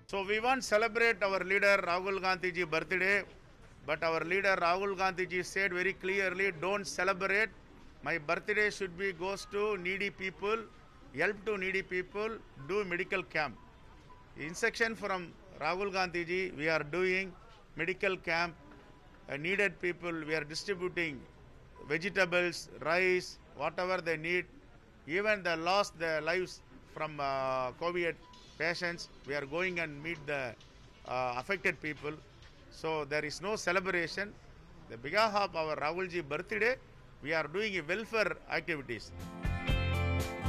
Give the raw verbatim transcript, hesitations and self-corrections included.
So we want to celebrate our leader Rahul Gandhi ji birthday, but our leader Rahul Gandhi ji said very clearly, don't celebrate. My birthday should be goes to needy people, help to needy people, do medical camp. Instruction from Rahul Gandhi ji, we are doing medical camp, uh, needed people, we are distributing vegetables, rice, whatever they need. Even they lost their lives from uh, COVID patients, we are going and meet the uh, affected people. So there is no celebration. The behalf of our Rahul ji birthday, we are doing welfare activities.